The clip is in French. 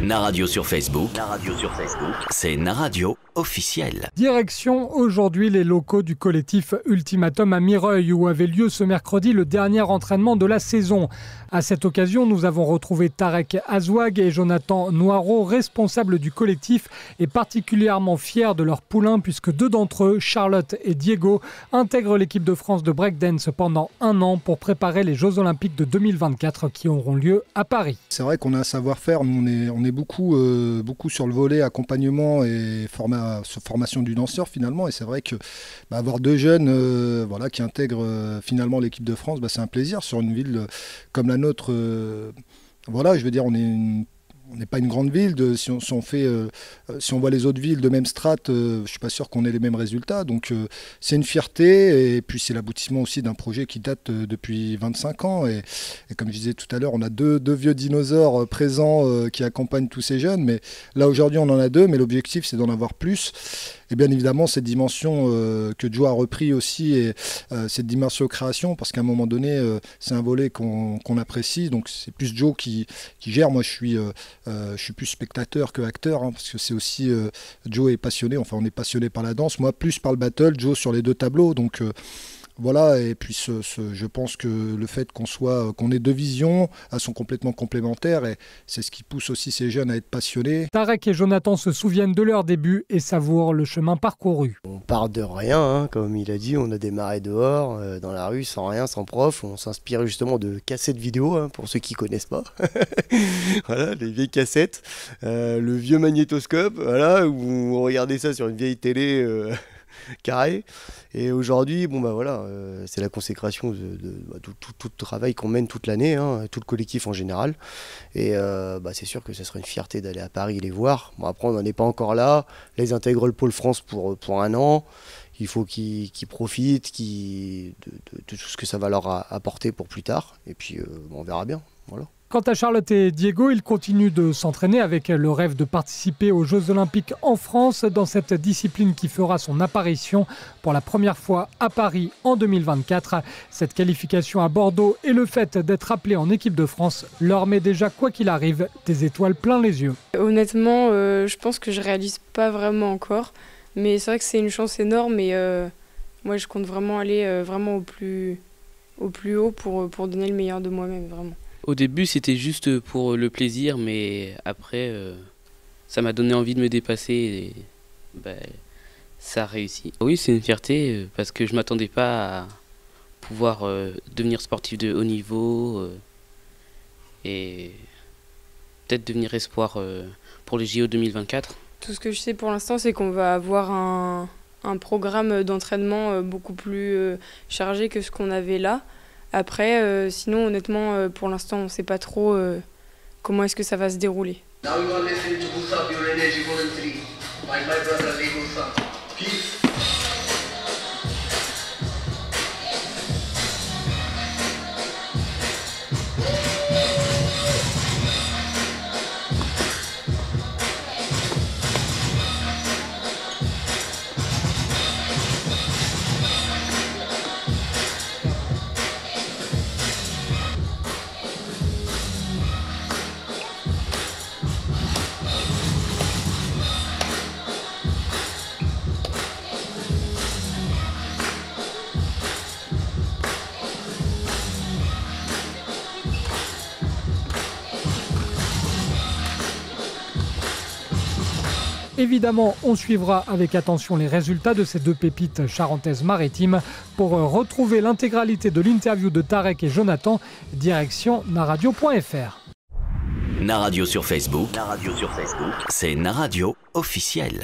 Naradio sur Facebook. C'est Naradio officiel. Direction aujourd'hui les locaux du collectif Ultimatum à Mireuil où avait lieu ce mercredi le dernier entraînement de la saison. À cette occasion, nous avons retrouvé Tarek Azouag et Jonathan Noirot, responsables du collectif et particulièrement fiers de leur poulain puisque deux d'entre eux, Charlotte et Diego, intègrent l'équipe de France de breakdance pendant 1 an pour préparer les Jeux Olympiques de 2024 qui auront lieu à Paris. C'est vrai qu'on a un savoir-faire, nous on est beaucoup sur le volet accompagnement et formation du danseur finalement, et c'est vrai que avoir deux jeunes qui intègrent finalement l'équipe de France, c'est un plaisir sur une ville comme la nôtre. Je veux dire, on n'est pas une grande ville. Si on voit les autres villes de même strate, je ne suis pas sûr qu'on ait les mêmes résultats. Donc c'est une fierté et puis c'est l'aboutissement aussi d'un projet qui date depuis 25 ans. Et comme je disais tout à l'heure, on a deux vieux dinosaures présents qui accompagnent tous ces jeunes. Mais là aujourd'hui on en a 2, mais l'objectif c'est d'en avoir plus. Et bien évidemment cette dimension que Joe a repris aussi, et cette dimension création, parce qu'à un moment donné c'est un volet qu'on apprécie. Donc c'est plus Joe qui gère. Moi je suis plus spectateur que acteur, parce que c'est aussi Joe est passionné, on est passionné par la danse, moi plus par le battle, Joe sur les 2 tableaux, donc voilà. Et puis je pense que le fait qu'on ait 2 visions, elles sont complètement complémentaires et c'est ce qui pousse aussi ces jeunes à être passionnés. Tarek et Jonathan se souviennent de leur début et savourent le chemin parcouru. On part de rien, comme il a dit, on a démarré dehors, dans la rue, sans rien, sans prof. On s'inspire justement de cassettes vidéo, pour ceux qui ne connaissent pas. Voilà, les vieilles cassettes, le vieux magnétoscope, voilà, où on regardait ça sur une vieille télé carré. Et aujourd'hui, c'est la consécration de tout le travail qu'on mène toute l'année, tout le collectif en général. Et c'est sûr que ce serait une fierté d'aller à Paris les voir. Bon, après, on n'en est pas encore là. Là, ils intègrent le Pôle France pour 1 an. Il faut qu'ils profitent de tout ce que ça va leur apporter pour plus tard. Et puis, on verra bien. Voilà. Quant à Charlotte et Diego, ils continuent de s'entraîner avec le rêve de participer aux Jeux Olympiques en France dans cette discipline qui fera son apparition pour la première fois à Paris en 2024. Cette qualification à Bordeaux et le fait d'être appelé en équipe de France leur met déjà, quoi qu'il arrive, des étoiles plein les yeux. Honnêtement, je pense que je réalise pas vraiment encore, mais c'est vrai que c'est une chance énorme et moi je compte vraiment aller vraiment au plus haut pour donner le meilleur de moi-même, vraiment. Au début, c'était juste pour le plaisir, mais après, ça m'a donné envie de me dépasser et ça a réussi. Oui, c'est une fierté parce que je ne m'attendais pas à pouvoir devenir sportif de haut niveau et peut-être devenir espoir pour les JO 2024. Tout ce que je sais pour l'instant, c'est qu'on va avoir un programme d'entraînement beaucoup plus chargé que ce qu'on avait là. Après, sinon, honnêtement, pour l'instant, on ne sait pas trop comment est-ce que ça va se dérouler. Évidemment, on suivra avec attention les résultats de ces 2 pépites charentaises maritimes. Pour retrouver l'intégralité de l'interview de Tarek et Jonathan, direction naradio.fr. Naradio sur Facebook. C'est Naradio officiel.